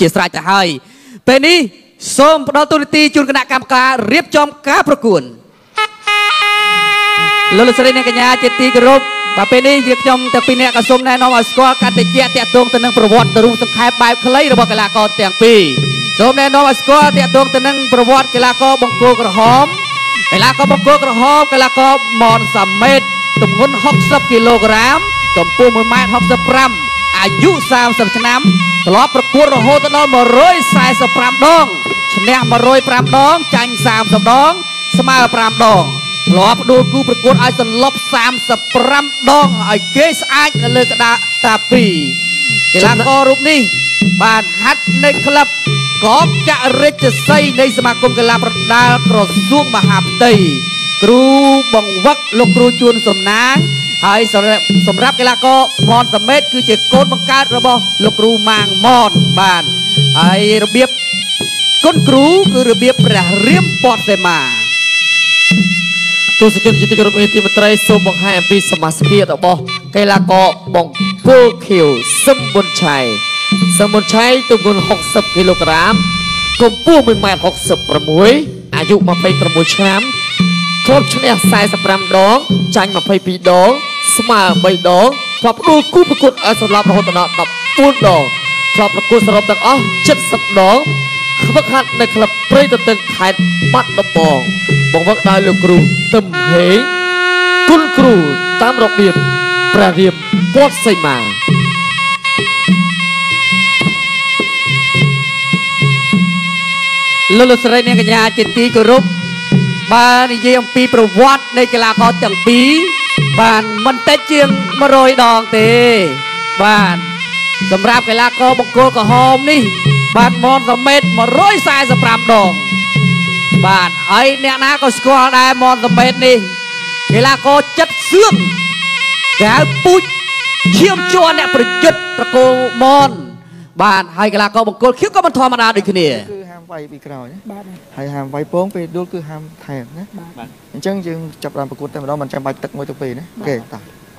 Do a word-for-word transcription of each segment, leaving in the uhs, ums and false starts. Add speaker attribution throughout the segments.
Speaker 1: ជាស្រេចទៅហើយពេលនេះសូមផ្ដល់ទូរទស្សន៍ជូនគណៈកម្មការរៀបចំការប្រកួតលោកលោកស្រីអ្នកកញ្ញាជាទីគោរពបាទពេលនេះយើងខ្ញុំទាំងពីរអ្នកក៏សូមណែនាំឲ្យស្គាល់កតិកាតាក់ទងទៅនឹងប្រវត្តិរួមសង្ខេបបែបខ្លីរបស់កីឡាករទាំងពីរសូមណែនាំឲ្យស្គាល់តាក់ទងទៅនឹងប្រវត្តិកីឡាករបង្គោលក្រហមកីឡាករបង្គោលក្រហមកីឡាករមនសាមេតទម្ងន់ហុកសិបគីឡូក្រាមកម្ពស់មួយម៉ែត្រហុកសិបប្រាំអាយុសាមសិបឆ្នាំធ្លាប់ប្រកួតរហូតដល់មួយរយសែសិបប្រាំដងឈ្នះមួយរយប្រាំដងចាញ់សាមសិបដងស្មើប្រាំដងធ្លាប់ដួលគូប្រកួតឲ្យសន្លប់សាមសិបប្រាំដងឲ្យគេស្អាតនៅលើក្តារតាពីកីឡាកររូបនេះបានហាត់នៅក្លឹបកបចរិទ្ធស័យនៃសមាគមកីឡាប្រដាល់ក្រសួងមហាផ្ទៃគ្រូបង្វឹកលោកគ្រូជួនសំណាងហើយសម្រាប់កីឡាករមនសមេតគឺជាកូនបង្កើតរបស់លោកគ្រូម៉ាងមនបានហើយរបៀបគុណគ្រូគឺរបៀបព្រះរាមពតសេមាទូសកម្មជាទីគោរពមេធាវីត្រីសូមបង្ហាញអំពីសមាជិករបស់កីឡាករបង្គោលខៀវសឹមប៊ុនឆៃសឹមប៊ុនឆៃទម្ងន់ហុកសិបគីឡូក្រាមកម្ពស់មួយម៉ែត្រហុកសិបប្រាំមួយអាយុម្ភៃប្រាំមួយឆ្នាំធ្លាប់ឈ្នះសែសិបប្រាំដងចាញ់ម្ភៃពីរដងស្មើបីដងធ្លាប់ដួលគូប្រកួតឲ្យសម្លាប់រហូតដល់ដប់បួនដងធ្លាប់ប្រកួតសរុបទាំងអស់ជិតសិបដងខ្វឹកហាត់នៅក្លឹបព្រៃទន្ទឹងខេត្តបាត់ដំបងបង្វឹកដោយលោកគ្រូទឹមហេងគុណគ្រូតាមរបៀបព្រះរាមពតសីមាលោកលោកស្រីអ្នកកញ្ញាជាទីគោរពបាននិយាយអំពីប្រវត្តិនៃកីឡាករទាំងពីរបានមិនតិចជាងមួយរយដងទេបានសម្រាប់កីឡាករបង្គោលក្រហមនេះបានមនសមេតមួយរយសែសិបប្រាំដងបាទហើយអ្នកណាក៏ស្គាល់ដែរមនសមេតនេះកីឡាករចិត្តសឿងគេហៅពូជឈាមជ័រអ្នកប្រយុទ្ធត្រកូលមនបាទហើយកីឡាករបង្គោលខៀវក៏មិនធម្មតាដូចគ្នាគឺហាមវាយពីក្រោយបាទហើយហាមវាយពងពេលដួលគឺហាមថែមណាបាទអញ្ចឹងយើងចាប់តាមប្រកួតតែម្ដងមិនចាំបាច់ទឹកមួយទឹកពីរណាអូខេតោះ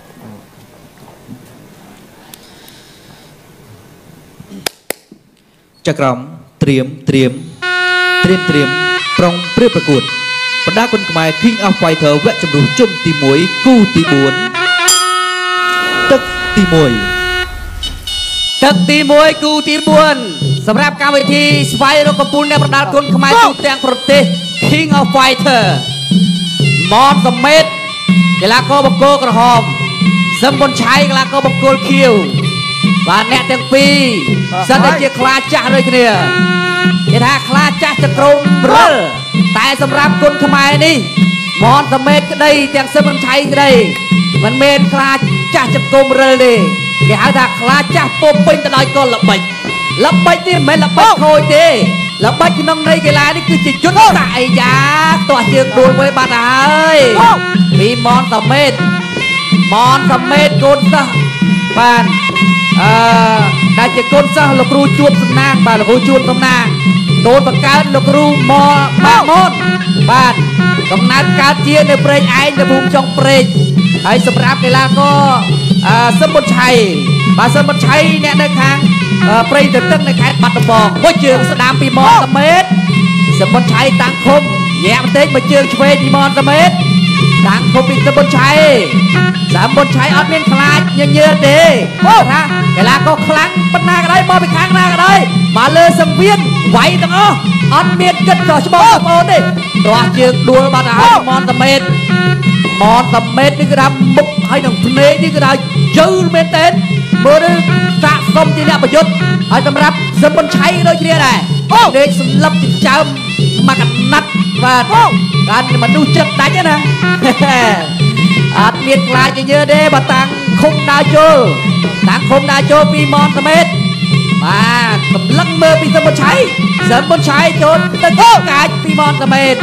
Speaker 1: ចក្រមត្រៀមត្រៀមត្រៀមត្រៀមប្រុងព្រៀបប្រកួតបណ្ដាគុណខ្មែរ King of Fighter វគ្គជម្រុះជុំទីមួយគូទីបួនទឹកទីមួយទឹកទីមួយគូទីបួនសម្រាប់កម្មវិធីស្វែងរកកំពូលអ្នកប្រដាល់គុណខ្មែរទូទាំងប្រទេស King of Fighter មនសមេតកីឡាករបង្គោលក្រហមសឹមប៊ុនឆៃកីឡាករបង្គោលខៀវបាទអ្នកទាំងពីរសិតតែជាខ្លាចាស់ដូចគ្នាគេថាខ្លាចាស់ចក្រមរិលតែសម្រាប់គុណខ្មែរនេះមនសមេតក្តីទាំងសឹមប៊ុនឆៃក្តីមិនមែនខ្លាចាស់ចក្រមរិលទេគេហៅថាខ្លាចាស់ពោពេញទៅដោយកលល្បិចល្បិចនេះមិនមែនល្បិចខូចទេល្បិចក្នុងន័យកីឡានេះគឺជាយុទ្ធសាស្ត្រអីយ៉ាទាស់ជើងដួលមួយបាត់ហើយពីមនសមេតមនសមេតកូនសិស្សបានអឺដែលជាកូនសិស្សលោកគ្រូជួបសំណាងបាទលោកគ្រូជួបសំណាងកូនបង្កើតលោកគ្រូមបាទមនបាទកំណើតកើតជានៅព្រែកឯងនៅភូមិចុងព្រែកហើយសម្រាប់កីឡាករអឺសឹមប៊ុនឆៃបាទសឹមប៊ុនឆៃអ្នកនៅខាងព្រៃទន្ទឹងនៅខេត្តបាត់ដំបងមួយជើងស្ដាមពីមនសមេតសឹមប៊ុនឆៃតាំងឃុំញាក់បន្តិចមួយជើងឆ្វេងពីមនសមេតតាំងឃុំពីសឹមប៊ុនឆៃសឹមប៊ុនឆៃអត់មានខ្លាចញញើទេអូថាកីឡាករខ្លាំងប៉ុណ្ណាក៏ដោយមកពីខាងណាក៏ដោយមកលើសង្វៀនវាយទាំងអស់អត់មានគិតចោះច្បងបងប្អូនទេទាស់ជើងដួលបាត់ហើយមនសមេតមនសមេតនេះគឺថាមុខហើយនឹងភ្នែកនេះគឺថាយឺមែនតើមើលសាកសមជាអ្នកប្រយុទ្ធហើយសម្រាប់សឹមប៊ុនឆៃដូចគ្នាដែរដេកសម្លឹបចិញ្ចើមមកកណាត់បាទការមនុស្សចិត្តដាច់ណាអត់មានខ្លាចញើទេបើតាំងឃុំដើរចូលតាំងឃុំដើរចូលពីមនសមេតបាទកម្លឹងមើលពីសឹមប៊ុនឆៃសឹមប៊ុនឆៃចូលទៅកាចពីមនសមេត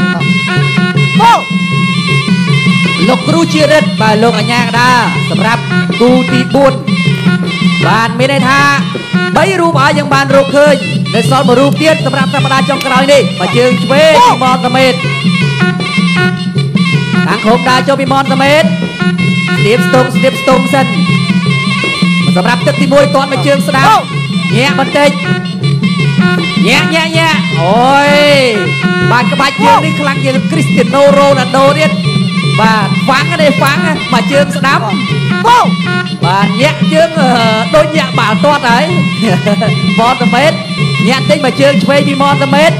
Speaker 1: លោកគ្រូជារិទ្ធបាទលោកអញ្ញាកដាសម្រាប់គូទីបួនបានមានន័យថាបីរូបឲ្យយើងបានរកឃើញនៅសល់មួយរូបទៀតសម្រាប់សប្តាហ៍ចុងក្រោយនេះបើជើងឆ្វេងពីមនសមេតខាងឃុំដើរចូលពីមនសមេតស្ទាបស្ទងស្ទាបស្ទងសិនសម្រាប់ទឹកទីមួយទាត់មកជើងស្ដាំញាក់បន្តិច
Speaker 2: nhẹ nhẹ nhẹ ôi bạn các bạn chơi đi khăn như Cristiano Ronaldo đi và phán cái đây phán mà chơi sẽ đám và nhẹ chơi đôi nhẹ bảo toát đấy Montemet nhẹ tinh mà chơi chơi đi Montemet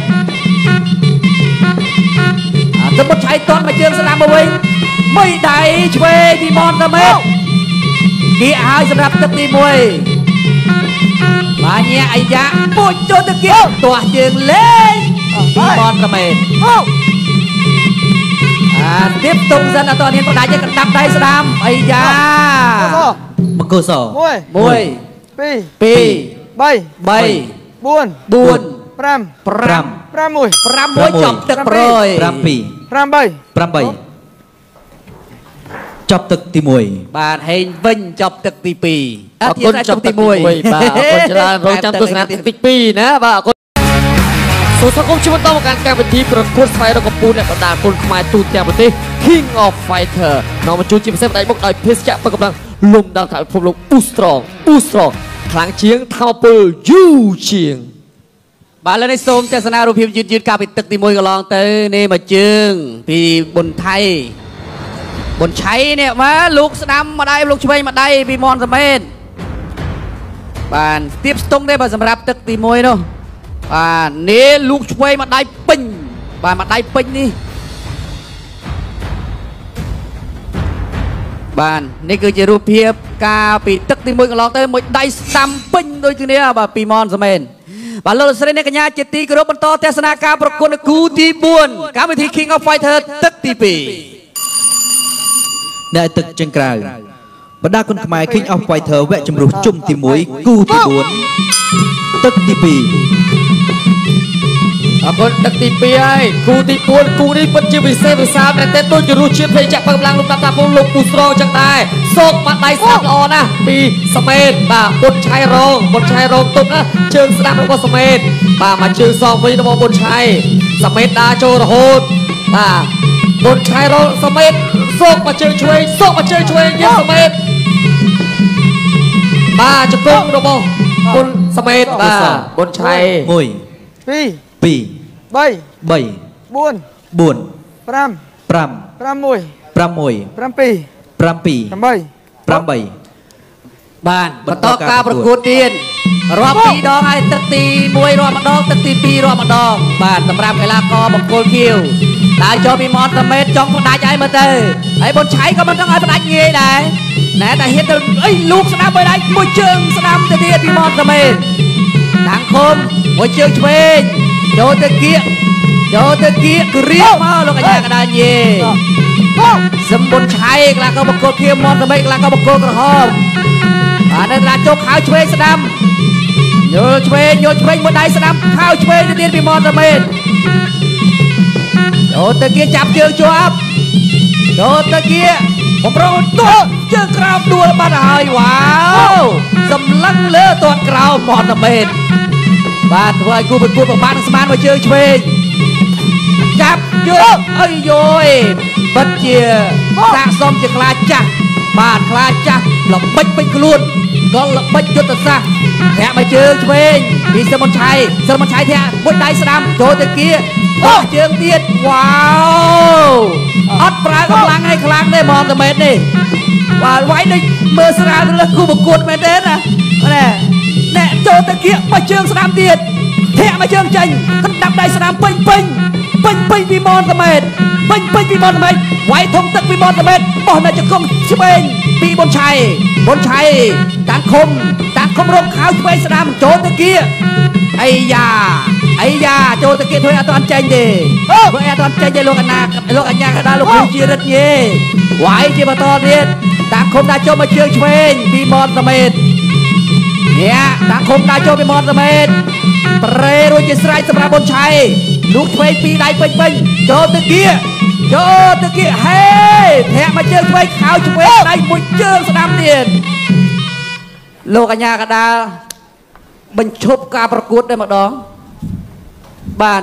Speaker 2: rất một trái toán mà chơi sẽ đám bồi mấy đại chơi đi Montemet kia ai sẽ đáp tất đi mùi mà nhẹ ấy dạ bôi cho tôi kia tỏa trường lên đi Montemet à tiếp tục dân là toàn hiện có đại cho cần đắp đây sẽ đam ấy da
Speaker 1: một cơ sở
Speaker 3: mùi
Speaker 2: mùi
Speaker 3: pi
Speaker 2: pi
Speaker 3: bay
Speaker 2: bay
Speaker 3: buồn
Speaker 2: buồn
Speaker 3: pram
Speaker 2: pram
Speaker 3: pram mùi
Speaker 2: pram mùi chọcទឹកrồi
Speaker 1: pram pi
Speaker 3: pram bay
Speaker 1: pram bay chọcទឹកទី1
Speaker 2: បាទហេងវិញចប់ទឹកទី2អរគុណចប់ទី1
Speaker 4: បាទអរគុណច្រើនរងចាំទស្សនាទឹកទី2ណាបាទអរគុណសូមស្វាគមន៍ជួបដល់ការកម្មវិធីប្រកួតស្វែងរកកម្ពុជាអ្នកបណ្ដាគុណខ្មែរទូទាំងប្រទេស King of Fighter នាំមកជួយជាពិសេសផ្ដាច់មុខដោយភេសជ្ជៈបឹកកម្លាំងលំដាប់ថាពិភពលោក Boostrong Boostrong ខ្លាំងជាងថាមពលយូរជាង
Speaker 2: បាទឥឡូវនេះសូមទស្សនារូបភាពយឺតយឺតកាលពីទឹកទី1កន្លងទៅនេះមកជើងពីប៊ុនថៃប៊ុនឆៃនេះមកលោកស្ដាំម្ដាយលោកឆ្វេងម្ដាយពីមនសមេតបាទទៀបស្ទង់ទេបាទសម្រាប់ទឹកទី1នោះបាទនេះលោកឆ្វេងម្ដាយពេញបាទម្ដាយពេញនេះបាទនេះគឺជារូបភាពកាលពីទឹកទី1កន្លងទៅមួយដៃស្ដាំពេញដូចគ្នាបាទពីមនសមេតបាទលោកស្រីអ្នកកញ្ញាជាទីគោរពបន្តទស្សនាការប្រកួតគូទី4កម្មវិធី King of Fighter ទឹកទី2
Speaker 1: អ្នកទឹកចេញក្រៅបណ្ដាគុណខ្មែរ King of Fighter វគ្គជម្រុះជុំទី1គូទី4ទឹកទី2
Speaker 4: អរគុណទឹកទី2ហើយគូទី4គូនេះពិតជាវិសេសវិសាលតែតែដូចជារសជាតិភេទចាក់ពឹងឡើងលោកតាតាពលលោកពូស្រោចឹងដែរសោកបាត់ដៃស្ដាប់ល្អណាស់ពីសមេតបាទបុតឆៃរងបុតឆៃរងទុកណាជើងស្ដាប់របស់សមេតបាទមកជើងសងវិញរបស់បុតឆៃសមេតដើរចូលរហូតបាទបុតឆៃរងសមេតសោកមកជើងឆ្វេងសោកមកជើងឆ្វេងយកសមេតបាទជង្គង់របស់បុនសមេតបាទបុនឆៃ
Speaker 1: 1
Speaker 3: pi
Speaker 1: 2
Speaker 3: bay
Speaker 1: 3
Speaker 3: buồn
Speaker 1: 4
Speaker 3: pram
Speaker 1: 5
Speaker 3: pram mùi
Speaker 1: 6
Speaker 3: pram pi
Speaker 1: 7
Speaker 3: pram bay
Speaker 1: 8
Speaker 2: បាទបន្តការប្រកួតទៀតរាប់ពីរដងហើយទឹកទី1រាប់ម្ដងទឹកទី2រាប់ម្ដងបាទសម្រាប់កីឡាករបង្គោលខៀវដើរចូលពីម៉តមេតចង់ផ្ដាច់ឲ្យមើលទៅហើយបុនឆៃក៏មិនចង់ឲ្យផ្ដាច់ងាយដែរណែតែហ៊ានទៅអីលោកស្ដាប់បីដៃមួយជើងស្ដាំទៅទៀតពីម៉តមេតខាងឃុំមួយជើងឆ្វេងចូលទៅគៀកចូលទៅគៀកគ្រៀបមកលោកកញ្ញាកដាញេសំបុនឆៃកីឡាករបង្គោលខៀវម៉តមេតកីឡាករបង្គោលក្រហមបាទនៅតាជោគខោឆ្វេងស្ដាំយល់ឆ្វេងយល់ឆ្វេងមួយដៃស្ដាំខោឆ្វេងទៅទៀតពីម៉តមេតចូលទៅគៀកចាប់ជើងជាប់ចូលទៅគៀកបំរុងទោះជើងក្រោមដួលបាត់ហើយវ៉ាវសម្លឹងលើទាត់ក្រោមម៉តមេតបាទធ្វើឲ្យគូប្រកួតប្រមាណស្មានមកជើងឆ្វេងចាប់យកអីយោយពិតជាសាកសមជាខ្លាចចាស់បាទខ្លាចចាស់ល្បិចពេញខ្លួនក៏ល្បិចយុទ្ធសាស្ត្រធាក់មកជើងឆ្វេងពីសមុនឆៃសមុនឆៃធាក់មួយដៃស្ដាំចូលទៅគៀបោះជើងទៀតវ៉ាវអត់ប្រើកម្លាំងឲ្យខ្លាំងទេម៉តមេតនេះបាទវាយដូចមើលស្រាលទៅលើគូប្រកួតមែនទេណាណែណែចូលទៅគៀបោះជើងស្ដាំទៀតធាក់មកជើងចេញកណ្ដាប់ដៃស្ដាំពេញពេញពេញពេញពីម៉តមេតពេញពេញពីម៉តមេតវាយធំទឹកពីម៉តមេតបោះនៅជង្គង់ឆ្វេងពីបុនឆៃបុនឆៃតាំងឃុំតាំងឃុំរំខៅឆ្វេងស្ដាំចូលទៅគៀអីយ៉ាអីយ៉ាចូលទៅគៀធ្វើអត់ទាន់ចេញទេធ្វើអត់ទាន់ចេញទេលោកកណាលោកអញ្ញាកដាលោកគ្រូជារិទ្ធញេវាយជាបន្តទៀតតាំងឃុំដាក់ចូលមកជើងឆ្វេងពីម៉តមេតនេះតាំងឃុំដាក់ចូលពីម៉តមេតប្រេរួចជាស្រេចសម្រាប់បុនឆៃលោកឆ្វេងពីរដៃពេញពេញចូលទៅគៀចូលទៅគៀហេធាក់មកជើងឆ្វេងខោឆ្វេងដៃមួយជើងស្ដាំទៀតលោកអញ្ញាកដាបញ្ឈប់ការប្រកួតតែម្ដងបាន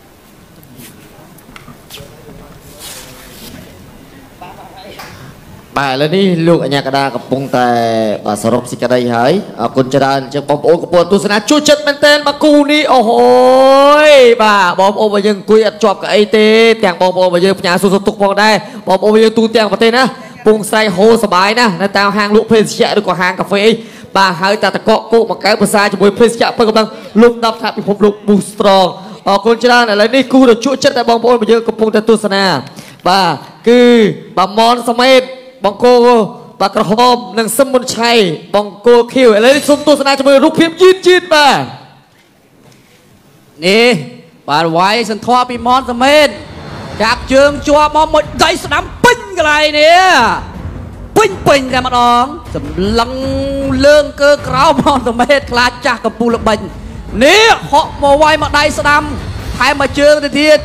Speaker 2: ប
Speaker 4: បាទឥឡូវនេះលោកអញ្ញាកដាកំពុងតែបាទសរុបសេចក្តីហើយអរគុណច្រើនចឹងបងប្អូនកំពុងទស្សនាជួយចិត្តមែនទែនមកគូនេះអូហូយបាទបងប្អូនរបស់យើងអង្គុយអត់ជាប់កៅអីទេទាំងបងប្អូនរបស់យើងផ្ញើសួរសុខទុក្ខផងដែរបងប្អូនរបស់យើងទូទាំងប្រទេសណាពងស្រែកហូរសបាយណានៅតាមហាងលក់ភេសជ្ជៈឬក៏ហាងកាហ្វេអីបាទហើយតែតកកគោកមកកែភាសាជាមួយភេសជ្ជៈពឹងកំពុងលុបដាប់ថាពិភពលោក Boost Strong អរគុណច្រើនឥឡូវនេះគូដ៏ជក់ចិត្តតែបងប្អូនរបស់យើងកំពុងតែទស្សនាបាទគឺបាទមនសមេតបង្គោលបាទក្រហមនិងសឹមមុនឆៃបង្គោលខៀវឥឡូវនេះសូមទស្សនាជាមួយរូបភាពយឺតយឺតបាទ
Speaker 2: នេះបាទវាយសន្ធរពីមនសមេតចាប់ជើងជាប់មកមួយដៃស្ដាំពេញកន្លែងនេះពេញពេញតែម្ដងសម្លឹងលើងកើក្រោមមនសមេតខ្លាចចាស់កំពូលល្បិញនេះហក់មកវាយមកដៃស្ដាំហើយមកជើងទៅទៀត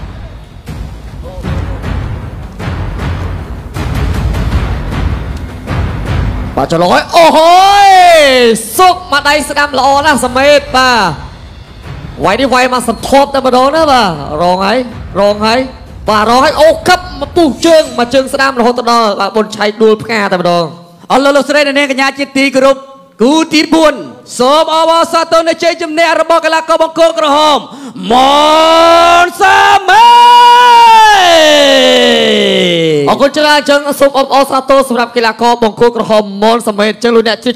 Speaker 4: បាទចលហើយអូហូយសុកមកដៃស្ដាំល្អណាស់សមេតបាទវាយនេះវាយមកសន្ធប់តែម្ដងណាបាទរងហើយរងហើយបាទរងហើយអូកឹបមកពុះជើងមកជើងស្ដាំរហូតដល់បាទបុនឆៃដួលផ្កាតែម្ដង
Speaker 2: អរលោកស្រីអ្នកនាងកញ្ញាជាទីគោរពគូទីបួនសូមអបអរសាទរនៅជ័យជំនះរបស់កីឡាករបង្គោលក្រហមមនសាមេ
Speaker 4: អរគុណច្រើនចឹងសូមអបអរសាទរសម្រាប់កីឡាករបង្គោលក្រហមមនសាមេចឹងលោកអ្នក